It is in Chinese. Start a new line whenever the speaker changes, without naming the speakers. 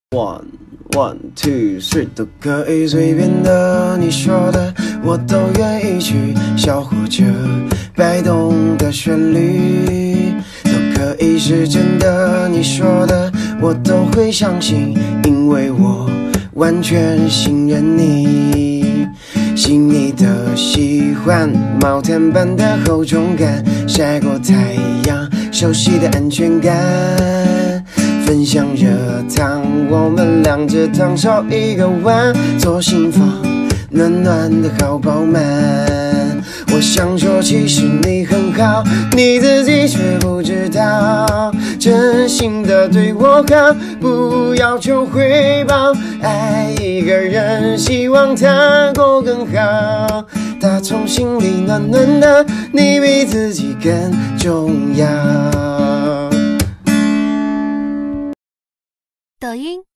One two three 都可以随便的，你说的我都愿意去，小火车摆动的旋律都可以是真的，你说的我都会相信，因为我完全信任你。细腻的喜欢，毛毯般的厚重感，晒过太阳，熟悉的安全感。分享热汤，我们两只汤烧一个碗，做心房，暖暖的好饱满。我想说，其实你很好，你自己却不知道，真心的对我好，不要求回报。爱一个人，希望他过更好，打从心里暖暖的，你比自己更重要。
抖音。